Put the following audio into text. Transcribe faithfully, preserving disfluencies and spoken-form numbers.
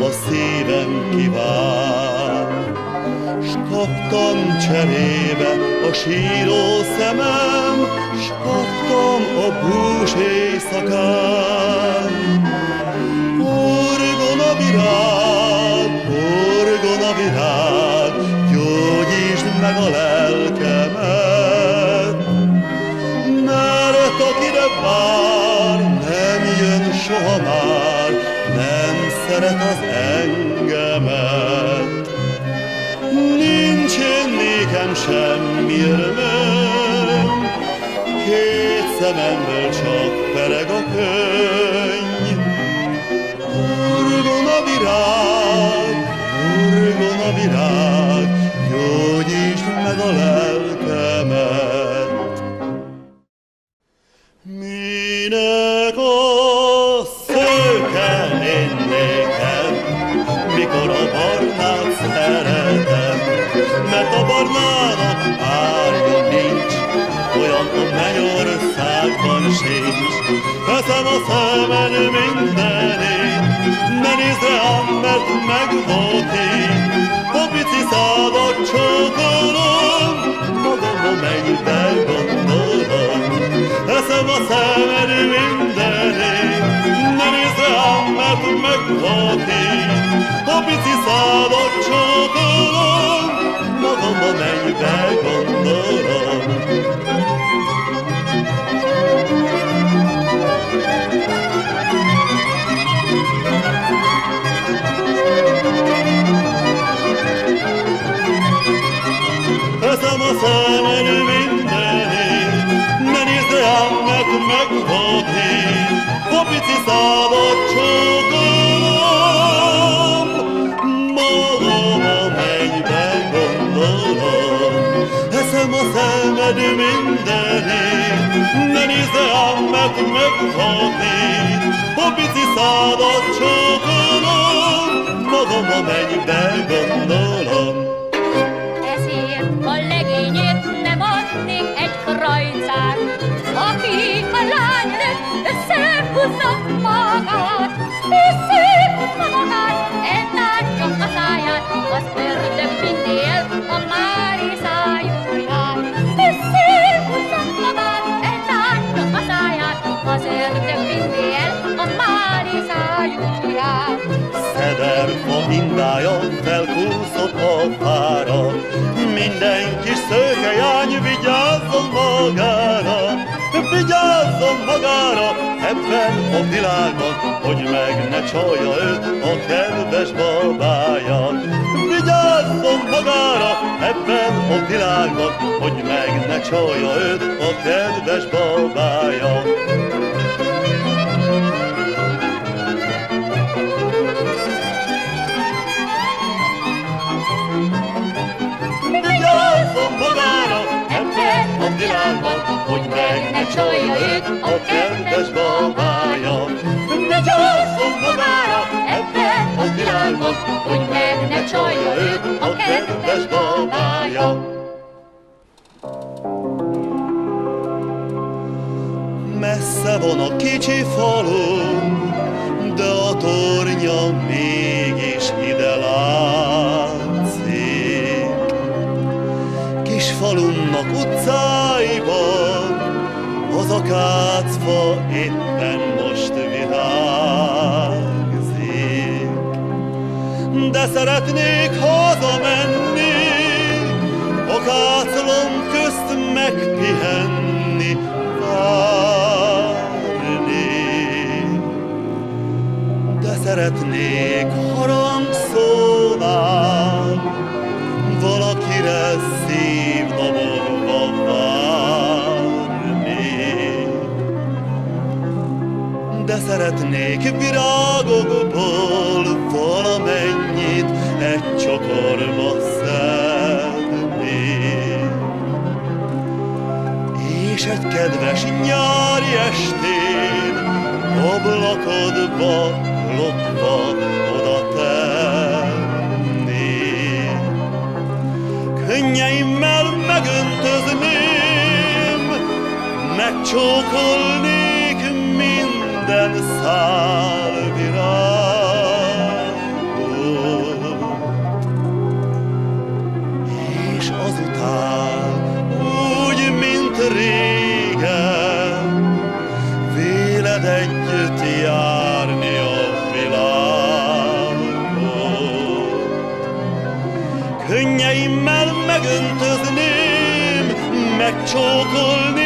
a szívem kíván. S kaptam cserébe a síró szemem, s kaptam a bús éjszakán. Orgona virág, orgona virág, gyógyítsd meg a lelkemet, mert akire vár, nem jön soha már, nem szeret az engemet. Nincs én nékem semmi örömöm, két szememből csak pereg a könny. Urgon a virág, urgon a virág, gyógyítsd meg a lelkemet. Minek a szőke én nékem, mikor a barnát szeretem, mert a barnának árja nincs, olyan a mennyországban sincs. Veszem a szemed mindenét, ne nézd rám, mert megvolt én. A pici szádat csókolom, magam a mennybe gondolom. Veszem a szemed mindenét, ne nézd rám, mert megvolt én. A pici szádat csókolom, magam a mennybe gondolom. Veszem a szemed mindenét, ne nézd rám, mert megvolt én. A pici szádat csókolom, magam a mennybe gondolom. Veszem a szemed mindenét, ne nézd rám, mert megvolt én. A pici szádat csókolom, magam a mennybe gondolom. A legényét nem adnék egy krajcát, aki a lány előtt összehúzza magát, összehúzza magát, eltárja a száját, az ördög mintél a mári szájúját. Összehúzza magát, eltárja a száját, az ördög mintél a mári szájúját. Szederfa mindája felkúszott a fára, minden kis szőkejány vigyázzon magára, vigyázzon magára ebben a világban, hogy meg ne csalja őt a kedves babája. Vigyázzon magára ebben a világban, hogy meg ne csalja őt a kedves babája. Vigyázzon magára ebben a világban, hogy meg ne csalja őt a kedves babája. Vigyázzon magára ebben a világban, hogy meg ne csalja őt a kedves babája. Messze van a kicsi falu, de a tornya mégis ide látszik. Kis falumnak utcáiban az akácfa éppen most virágzik. De szeretnék hazamenni, akáclom közt megpihenni, várni. De szeretnék harangszónál valakire szívdobogva várni. De szeretnék virágokból valamennyit egy csokorba szedni. És egy kedves nyári estén ablakodba lopva oda tenni. Könnyeimmel megöntözném, megcsókolnék minden szál virágot, megöntözném, megcsókolném,